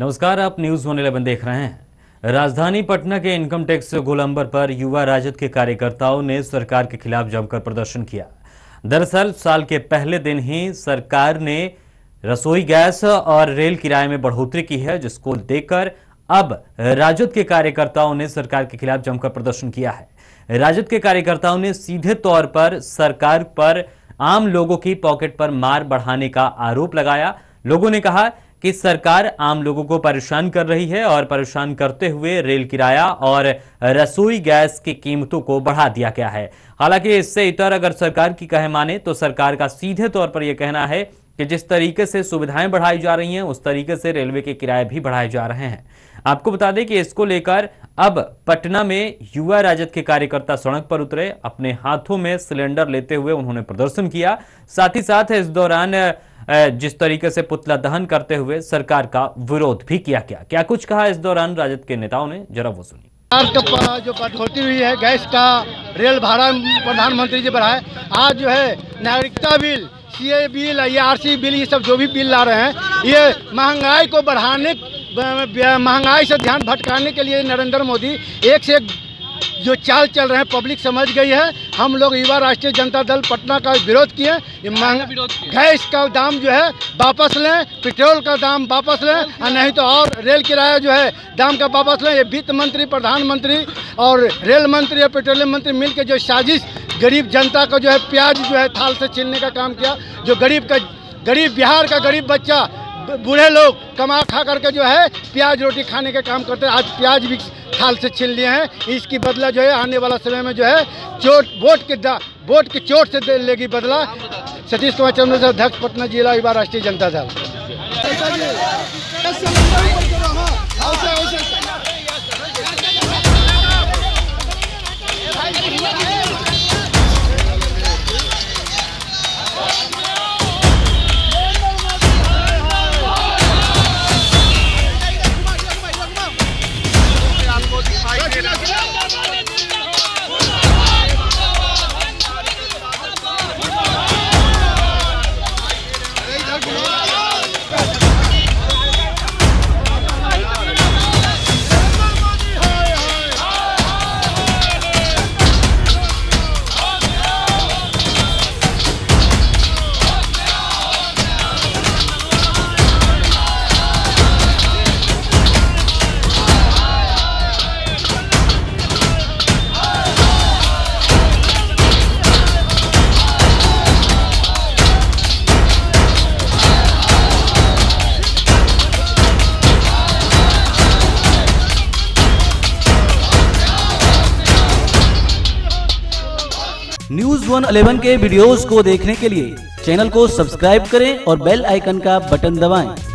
नमस्कार, आप न्यूज 111 देख रहे हैं। राजधानी पटना के इनकम टैक्स गोलंबर पर युवा राजद के कार्यकर्ताओं ने सरकार के खिलाफ जमकर प्रदर्शन किया। दरअसल साल के पहले दिन ही सरकार ने रसोई गैस और रेल किराए में बढ़ोतरी की है, जिसको लेकर अब राजद के कार्यकर्ताओं ने सरकार के खिलाफ जमकर प्रदर्शन किया है। राजद के कार्यकर्ताओं ने सीधे तौर पर सरकार पर आम लोगों की पॉकेट पर मार बढ़ाने का आरोप लगाया। लोगों ने कहा कि सरकार आम लोगों को परेशान कर रही है और परेशान करते हुए रेल किराया और रसोई गैस की कीमतों को बढ़ा दिया गया है। हालांकि इससे इतर अगर सरकार की कहे माने तो सरकार का सीधे तौर पर यह कहना है कि जिस तरीके से सुविधाएं बढ़ाई जा रही हैं उस तरीके से रेलवे के किराए भी बढ़ाए जा रहे हैं। आपको बता दें कि इसको लेकर अब पटना में युवा राजद के कार्यकर्ता सड़क पर उतरे। अपने हाथों में सिलेंडर लेते हुए उन्होंने प्रदर्शन किया। साथ ही साथ इस दौरान जिस तरीके से पुतला दहन करते हुए सरकार का विरोध भी किया गया। क्या कुछ कहा इस दौरान राजद के नेताओं ने, जरा वो सुनिए। सरकार का जो बढ़ोतरी हुई है, गैस का, रेल भाड़ा प्रधानमंत्री जी बढ़ाए, आज जो है नागरिकता bill, CA bill, RC bill, ये सब जो भी बिल ला रहे हैं, ये महंगाई को बढ़ाने, महंगाई से ध्यान भटकाने के लिए नरेंद्र मोदी एक से एक जो चाल चल रहे हैं पब्लिक समझ गई है। हम लोग युवा राष्ट्रीय जनता दल पटना का विरोध किए। गैस का दाम जो है वापस लें, पेट्रोल का दाम वापस लें, और नहीं तो और रेल किराया जो है दाम का वापस लें। ये वित्त मंत्री, प्रधानमंत्री और रेल मंत्री और पेट्रोलियम मंत्री मिलकर जो साजिश गरीब जनता को जो है प्याज जो है थाल से छीनने का काम किया। जो गरीब बिहार का गरीब बच्चा, बूढ़े लोग कमा खा करके जो है प्याज रोटी खाने का काम करते हैं, आज प्याज भी थाल से छीन लिए हैं। इसकी बदला जो है आने वाला समय में जो है वोट की चोट से लेगी बदला। सतीश कुमार चंद्र, अध्यक्ष पटना जिला युवा राष्ट्रीय जनता दल। न्यूज 111 के वीडियोस को देखने के लिए चैनल को सब्सक्राइब करें और बेल आइकन का बटन दबाएं।